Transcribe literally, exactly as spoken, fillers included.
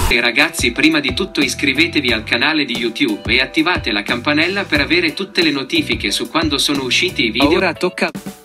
E ragazzi, prima di tutto iscrivetevi al canale di YouTube e attivate la campanella per avere tutte le notifiche su quando sono usciti i video. Ora tocca